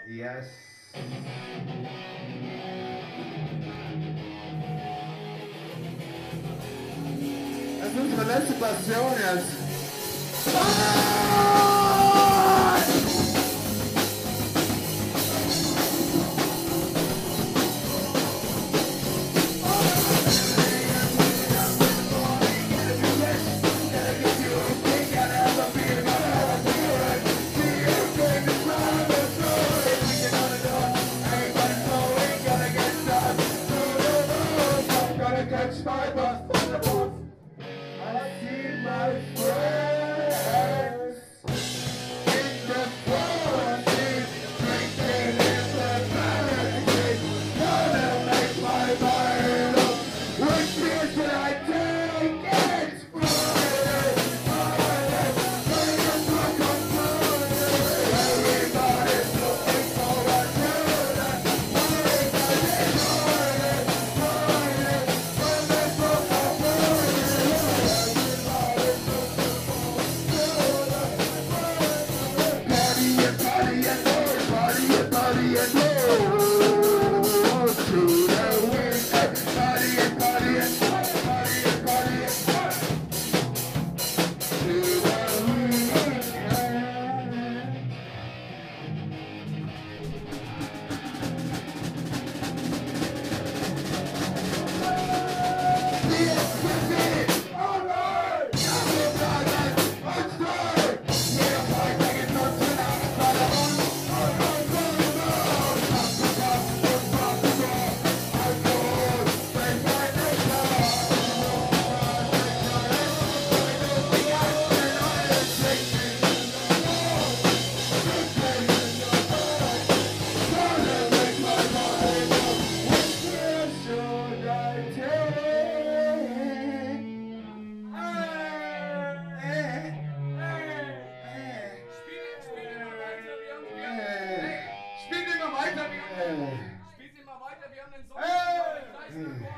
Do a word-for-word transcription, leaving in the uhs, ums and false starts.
Yes. Das ist unsere letzte Passion jetzt. Catch my bus. I see my friends in the forest, drinking in the palace. Gonna make my mind up. Which beer should I take? It's Friday, Friday, Friday, Friday, Friday. Everybody's looking for a tune. Friday, Friday, Friday, Friday, Spielt immer weiter, wir haben den Song. Gleich